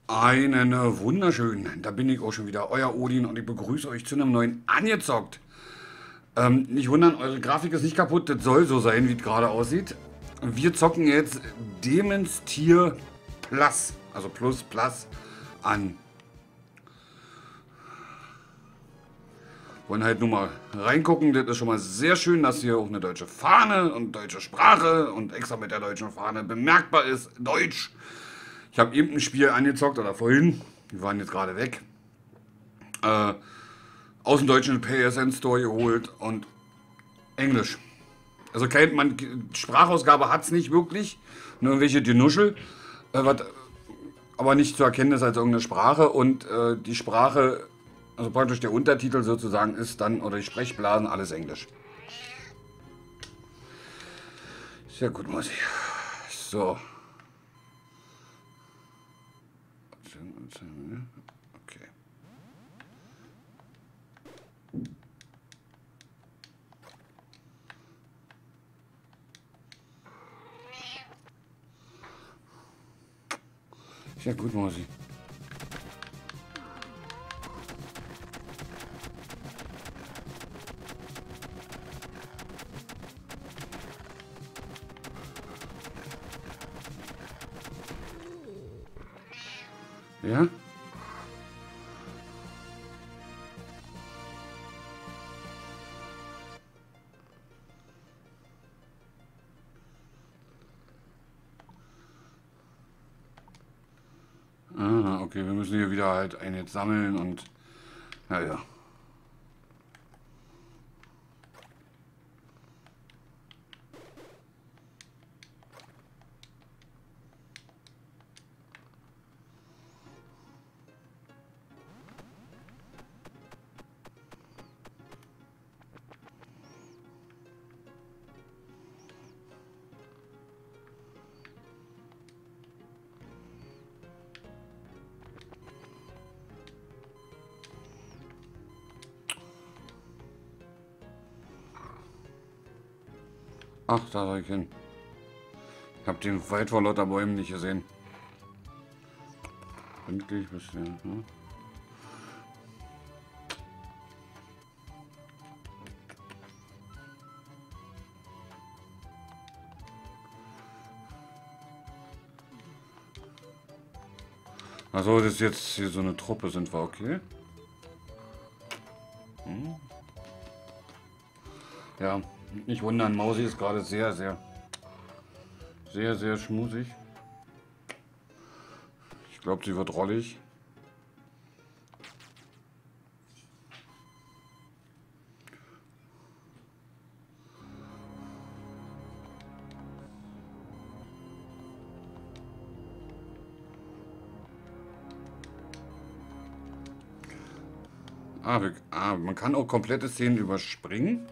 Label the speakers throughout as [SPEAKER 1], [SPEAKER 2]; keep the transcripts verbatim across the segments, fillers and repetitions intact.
[SPEAKER 1] Einen äh, wunderschönen, da bin ich auch schon wieder, euer Odin und ich begrüße euch zu einem neuen Angezockt. Ähm, nicht wundern, eure Grafik ist nicht kaputt, das soll so sein, wie es gerade aussieht. Wir zocken jetzt Demons Tier Plus, also Plus Plus an. Wollen halt nur mal reingucken, das ist schon mal sehr schön, dass hier auch eine deutsche Fahne und deutsche Sprache und extra mit der deutschen Fahne bemerkbar ist, Deutsch. Ich habe eben ein Spiel angezockt, oder vorhin, wir waren jetzt gerade weg, äh, aus dem deutschen P S N Store geholt und Englisch. Also kennt man, Sprachausgabe hat es nicht wirklich, nur irgendwelche Genuschel, äh, was aber nicht zu erkennen ist als irgendeine Sprache und äh, die Sprache, also praktisch der Untertitel sozusagen ist dann, oder die Sprechblasen, alles Englisch. Sehr gut, muss ich. So. Okay. Sehr gut, Mausi. Ja? Ah, okay, wir müssen hier wieder halt ein jetzt sammeln und naja. Ach, da soll ich hin. Ich habe den weit vor lauter Bäumen nicht gesehen. Pünktlich bisschen. Hm? Achso, das ist jetzt hier so eine Truppe, sind wir okay? Hm? Ja, nicht wundern, Mausi ist gerade sehr, sehr, sehr, sehr schmusig. Ich glaube, sie wird rollig. Ah, wir, ah, man kann auch komplette Szenen überspringen.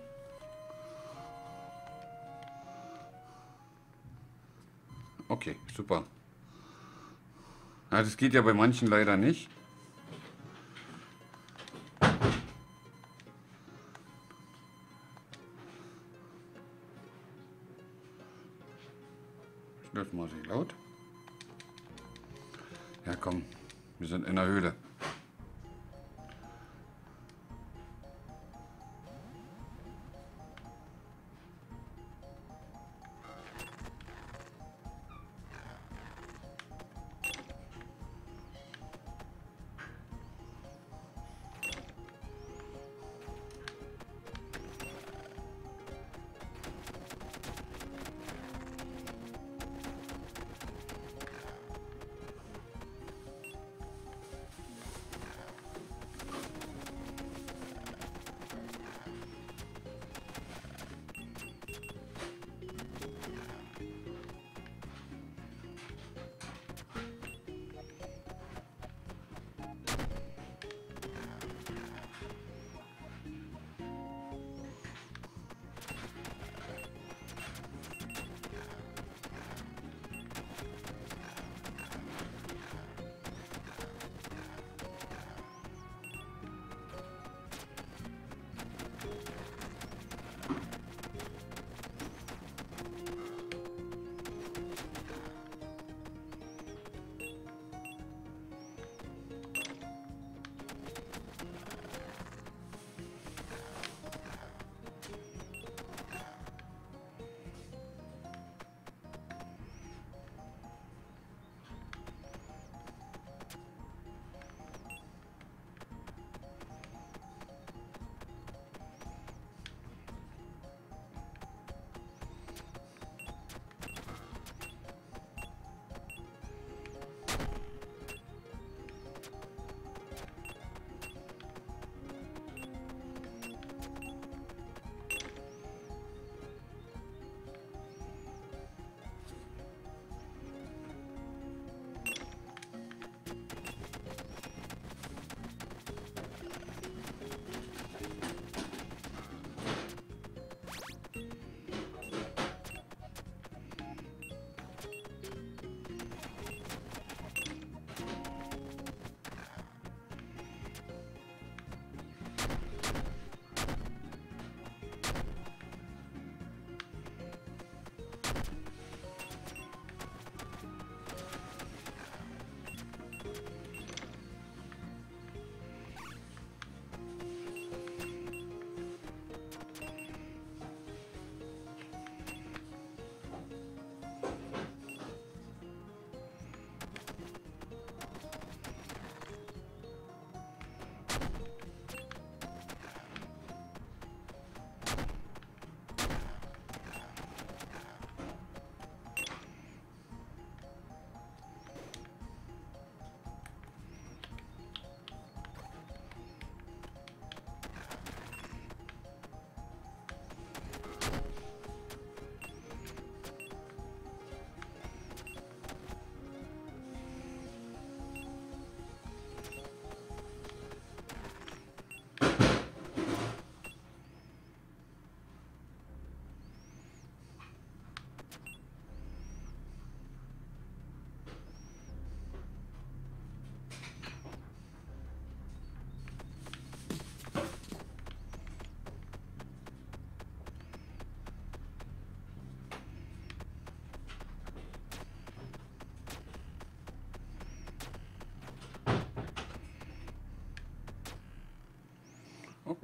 [SPEAKER 1] Okay, super. Ja, das geht ja bei manchen leider nicht. Schlürfen mal sie laut. Ja, komm, wir sind in der Höhle.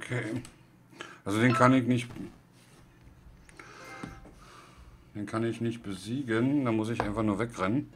[SPEAKER 1] Okay. Also den kann ich nicht... Den kann ich nicht besiegen. Da muss ich einfach nur wegrennen.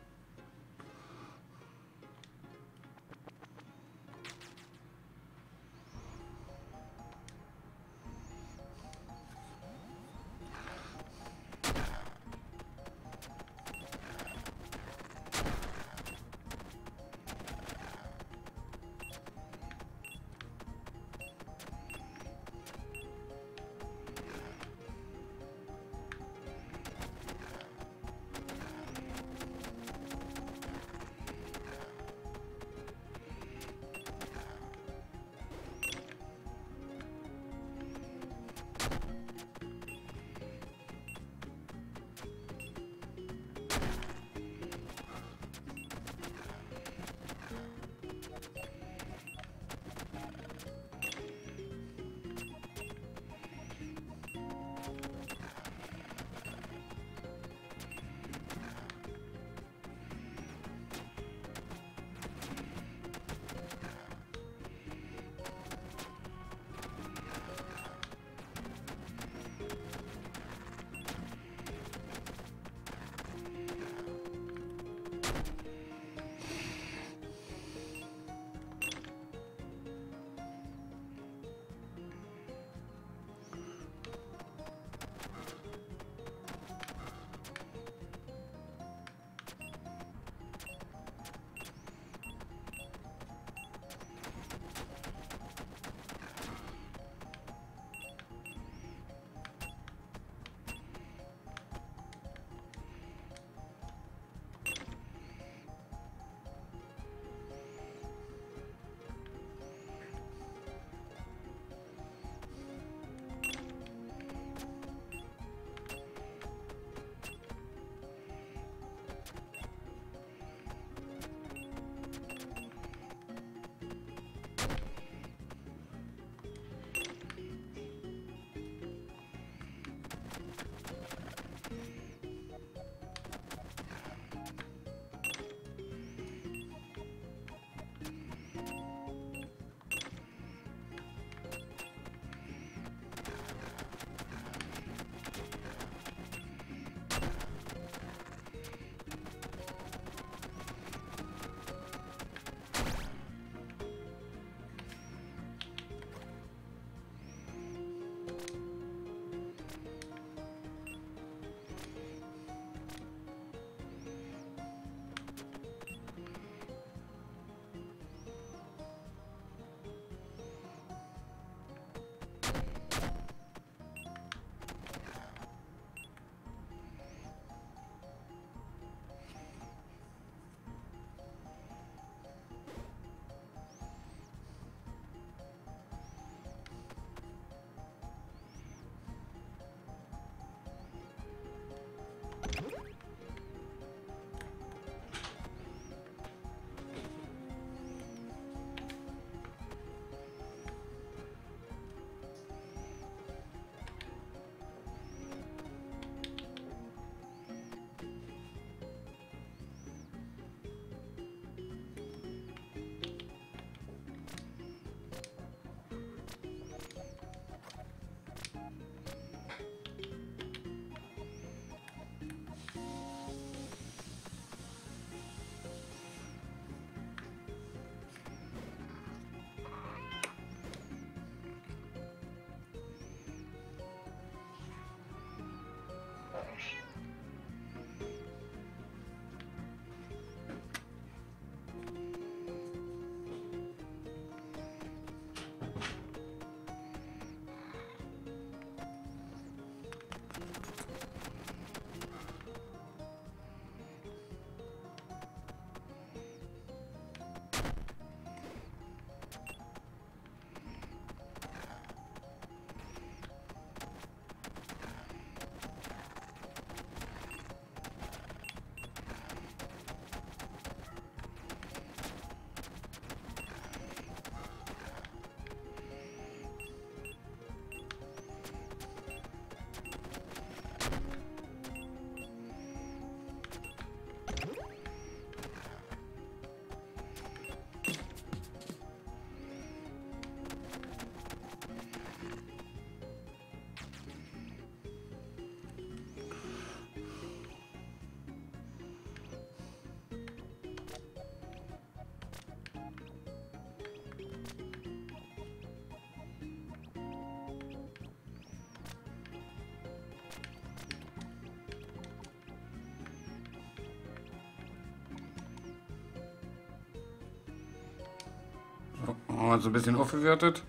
[SPEAKER 1] Haben wir so ein bisschen aufgewertet.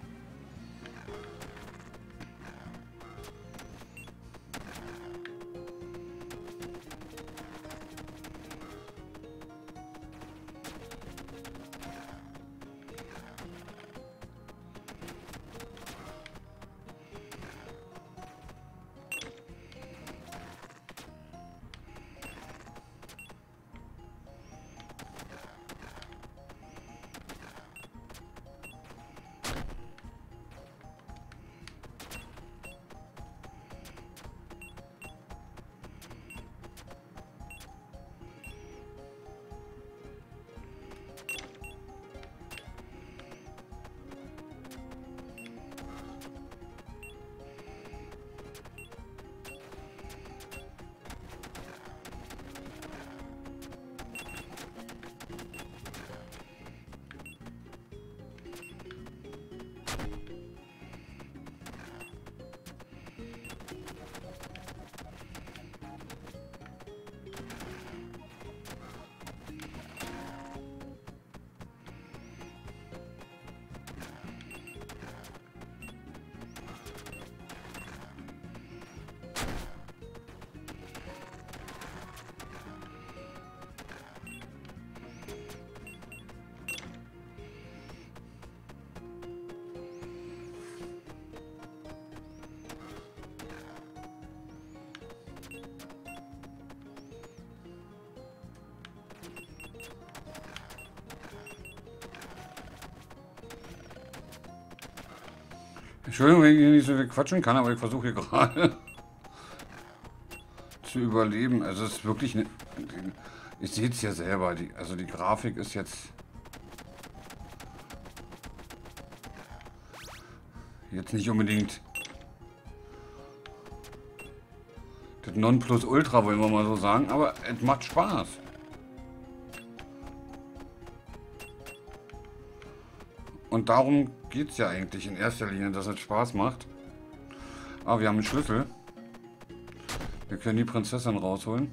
[SPEAKER 1] Entschuldigung, wenn ich hier nicht so viel quatschen kann, aber ich versuche hier gerade zu überleben. Also es ist wirklich eine... Ich sehe es ja selber. Die, also die Grafik ist jetzt... Jetzt nicht unbedingt... Das Nonplusultra, wollen wir mal so sagen. Aber es macht Spaß. Und darum geht es ja eigentlich in erster Linie, dass es Spaß macht. Ah, wir haben einen Schlüssel. Wir können die Prinzessin rausholen.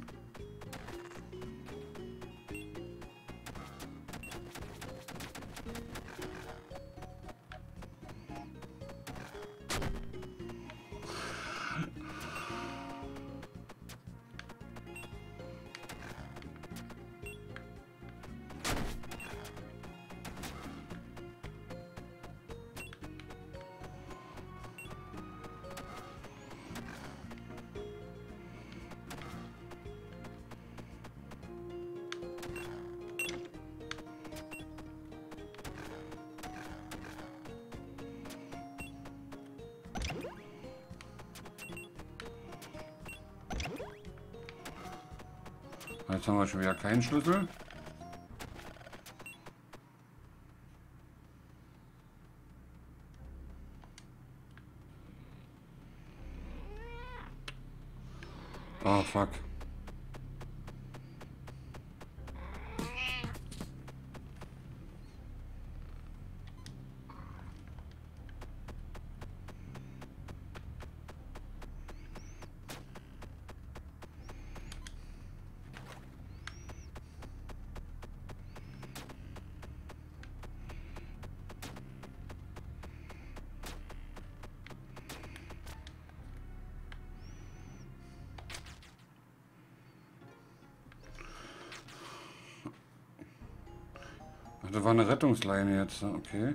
[SPEAKER 1] Jetzt haben wir schon wieder keinen Schlüssel. Oh, fuck. Das war eine Rettungsleine jetzt, okay.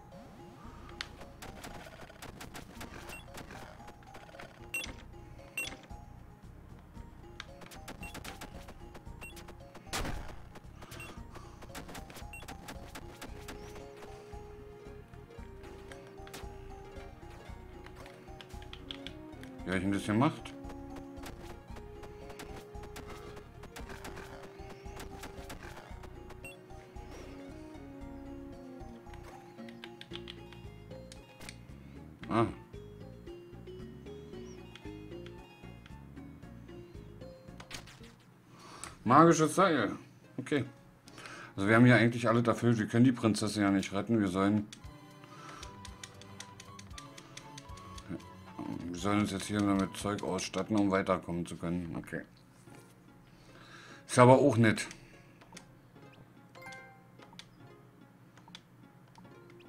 [SPEAKER 1] Wie habe ich denn das gemacht? Ah. Magisches Seil. Okay. Also wir haben ja eigentlich alle dafür, wir können die Prinzessin ja nicht retten. Wir sollen... Wir sollen uns jetzt hier mit Zeug ausstatten, um weiterkommen zu können. Okay. Ist aber auch nett.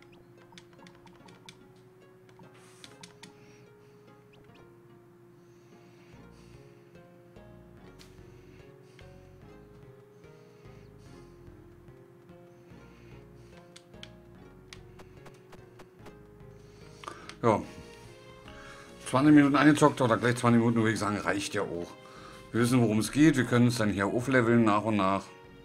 [SPEAKER 1] Ja. zwanzig Minuten angezockt oder gleich zwanzig Minuten, würde ich sagen, reicht ja auch. Wir wissen, worum es geht. Wir können es dann hier aufleveln nach und nach.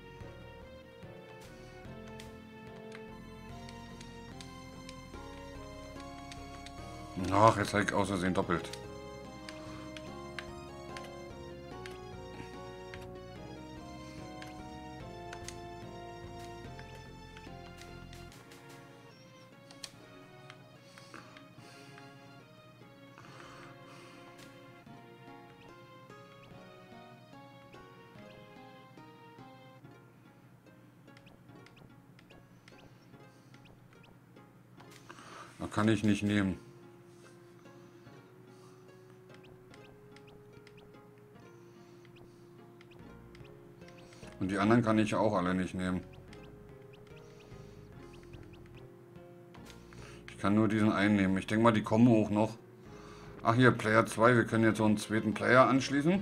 [SPEAKER 1] Ach, jetzt habe ich aus Versehen doppelt. Da kann ich nicht nehmen. Und die anderen kann ich auch alle nicht nehmen. Ich kann nur diesen einen nehmen. Ich denke mal, die kommen auch noch. Ach hier, Player zwei. Wir können jetzt so einen zweiten Player anschließen.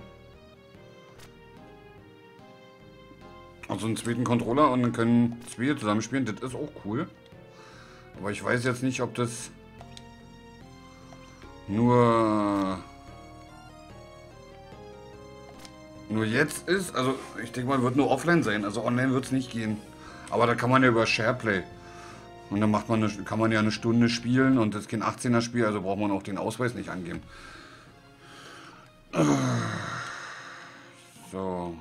[SPEAKER 1] Also einen zweiten Controller und dann können zwei zusammenspielen. Das ist auch cool. Aber ich weiß jetzt nicht, ob das nur nur jetzt ist. Also ich denke mal, wird nur offline sein. Also online wird es nicht gehen. Aber da kann man ja über SharePlay. Und dann macht man eine, kann man ja eine Stunde spielen und das ist kein achtzehner Spiel, also braucht man auch den Ausweis nicht angeben. So.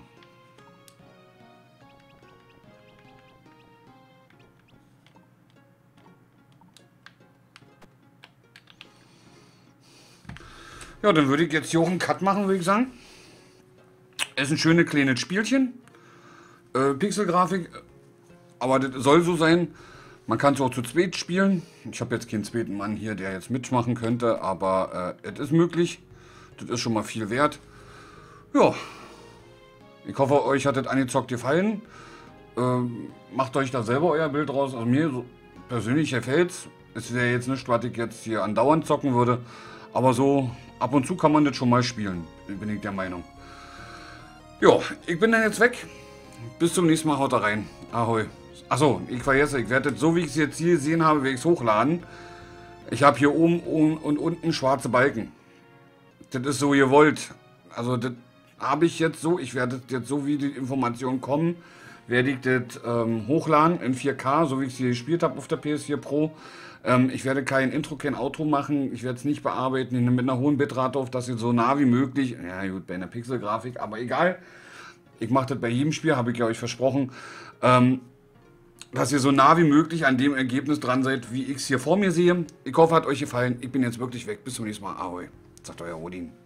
[SPEAKER 1] Ja, dann würde ich jetzt hier auch einen Cut machen, würde ich sagen. Es ist ein schönes kleines Spielchen. Äh, Pixelgrafik. Aber das soll so sein. Man kann es auch zu zweit spielen. Ich habe jetzt keinen zweiten Mann hier, der jetzt mitmachen könnte. Aber äh, es ist möglich. Das ist schon mal viel wert. Ja. Ich hoffe, euch hat das angezockt gefallen. Ähm, macht euch da selber euer Bild raus. Also mir so persönlich gefällt es. Es wäre jetzt nicht, was ich jetzt hier andauernd zocken würde. Aber so ab und zu kann man das schon mal spielen. Bin ich der Meinung. Ja, ich bin dann jetzt weg. Bis zum nächsten Mal, haut da rein. Ahoi. Achso, ich vergesse, ich werde das, so wie ich es jetzt hier gesehen habe, werde ich es hochladen. Ich habe hier oben und unten schwarze Balken. Das ist so gewollt. Also das habe ich jetzt so, ich werde das jetzt so, wie die Informationen kommen, werde ich das ähm, hochladen in vier K, so wie ich es hier gespielt habe auf der P S vier Pro. Ähm, ich werde kein Intro, kein Outro machen, ich werde es nicht bearbeiten, ich nehme mit einer hohen Bitrate auf, dass ihr so nah wie möglich, ja gut, bei einer Pixelgrafik, aber egal. Ich mache das bei jedem Spiel, habe ich ja euch versprochen, ähm, dass ihr so nah wie möglich an dem Ergebnis dran seid, wie ich es hier vor mir sehe. Ich hoffe, hat euch gefallen. Ich bin jetzt wirklich weg. Bis zum nächsten Mal. Ahoi. Sagt euer Odin.